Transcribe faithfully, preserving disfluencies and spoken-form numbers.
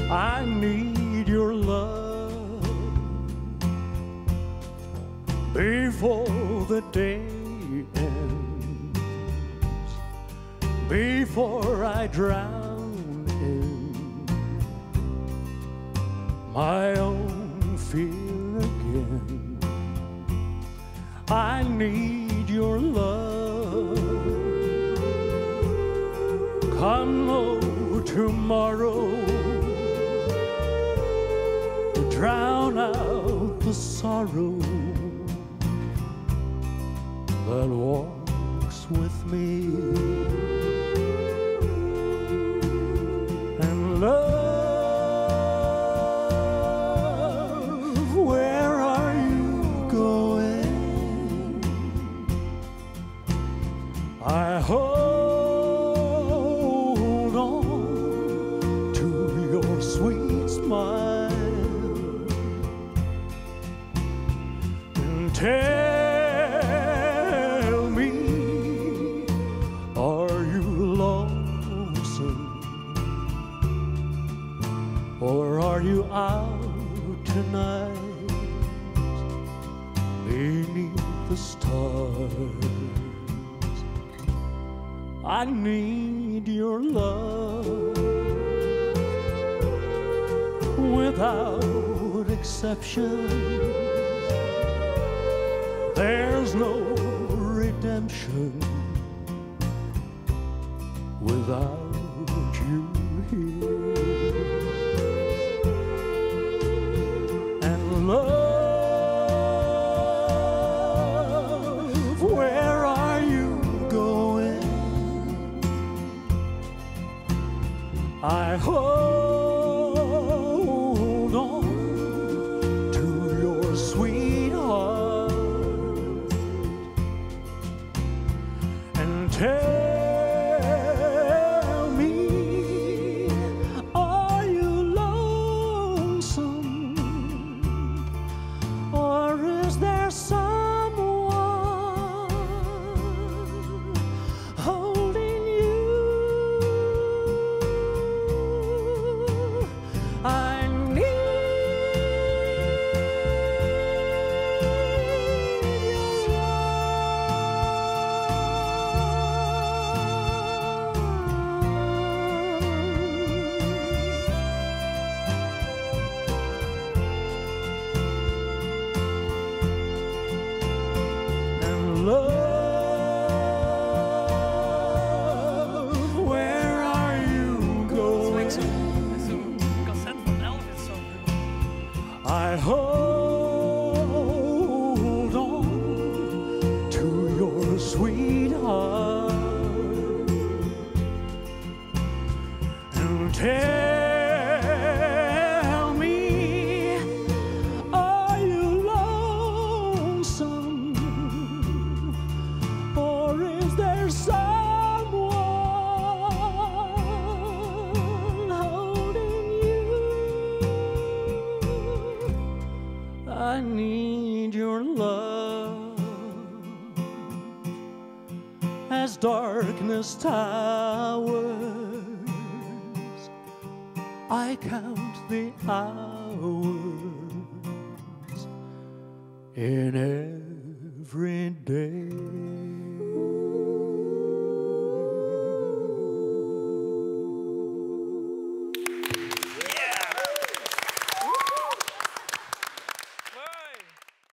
I need your love before the day ends, before I drown in my own fear again. I need your love. Come, oh, tomorrow, to drown out the sorrow that walks with me. And love, where are you going? I hold on to your sweet smile and tell me, are you lonesome, or are you out tonight beneath the stars? I need your love without exception. There's no redemption without you here. And love, where are you going? I hold on to your sweetheart and tell me, are you lonesome, or is there someone holding you? I need love, where are you going? I hold on to your sweetheart and tell me, are you lonesome, or is there someone holding you? I need your love as darkness towers. I count the hours in every day.